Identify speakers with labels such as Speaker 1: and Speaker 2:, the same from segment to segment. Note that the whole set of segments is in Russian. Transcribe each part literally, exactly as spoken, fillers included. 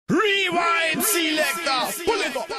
Speaker 1: Rewind selector, pull it up.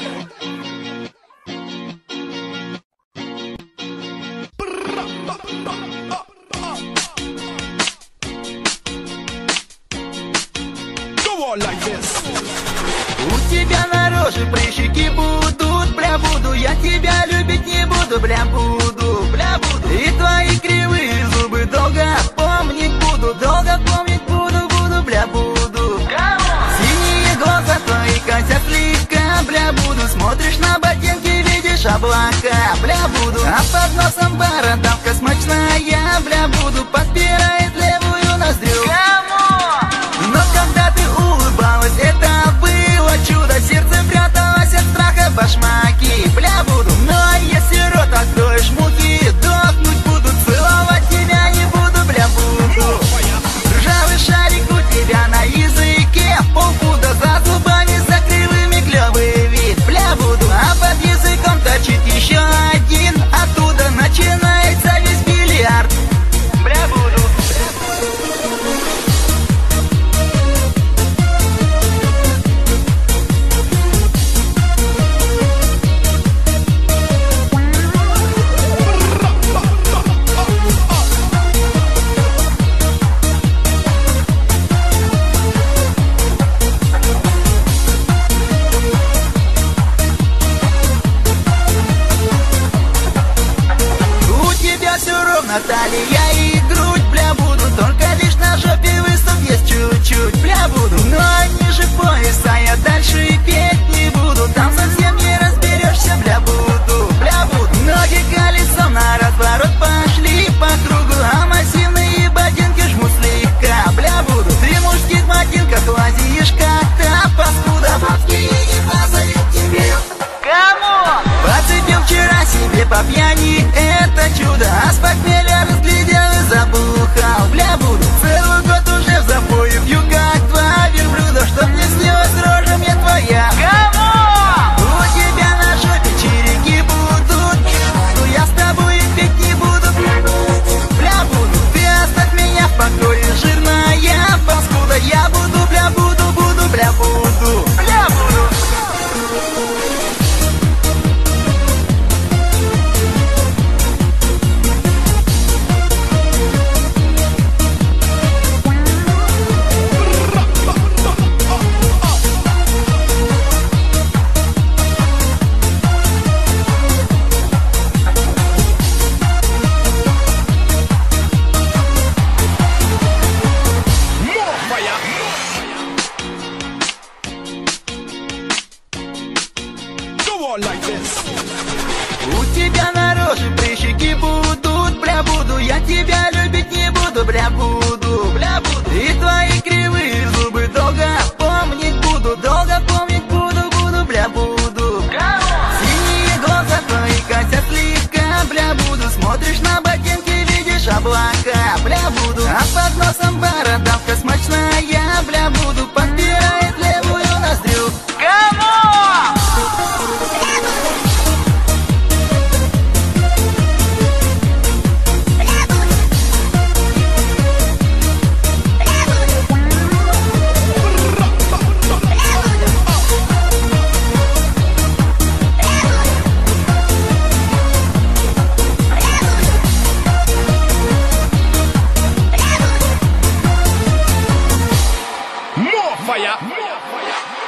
Speaker 1: Go on like this.
Speaker 2: У тебя на роже прыщики будут, бля, буду. Я тебя любить не буду, бля, буду, бля, буду. И твои кривые зубы долго помнить буду, долго помнить буду, буду, бля, буду. Синие глаза твои косят слегка, бля, буду. Смотришь на ботинки, видишь облака, бля, буду. А под носом бородавка смачная, бля, буду. Подпирает левую ноздрю. Но когда ты улыбалась, это было чудо. Сердце пряталось от страха башмаки, бля, буду. Но если рот откроешь, муки дохнуть будут. Целовать тебя не буду, бля, буду. Ржавый шарик у тебя на языке, полпуда за зубами, за кривыми клёвый вид, бля, буду. А под языком торчит еще один, оттуда начинается весь бильярд, бля, буду. Талия и грудь, бля, буду. Только лишь на жопе выступ есть чуть-чуть, бля, буду. Но ниже пояса я дальше и петь не буду. Там совсем не разберешься, бля, буду, бля, буду. Ноги колесом на разворот пошли по кругу, а массивные ботинки жмут слегка, бля, буду. Ты в мужских ботинках лазишь как-то, паскуда. Бабки не фазают тебе. Кому? Подцепил вчера себе по пьяни, это чудо. А с похмелья разглядел и забухал, бля, буду. Целый год уже в запое пью, как два верблюда. Чтоб не снилась рожа мне твоя. Кому? У тебя на жопе череки будут. Но я с тобой и петь не буду, бля, буду. Ты оставь меня в покое, жирная паскуда. Я буду, бля, буду, буду, бля, буду, бля, буду.
Speaker 1: Like this.
Speaker 2: У тебя на роже прыщики будут, бля, буду. Я тебя любить не буду, бля, буду, бля, буду. И твои кривые зубы долго помнить буду, долго помнить буду, буду, бля, буду. Синие глаза твои косят слегка, бля, буду. Смотришь на ботинки, видишь облака, бля, буду. А под носом бородавка смачная, бля, буду. Подпирает левую ноздрю.
Speaker 1: More fire! More fire!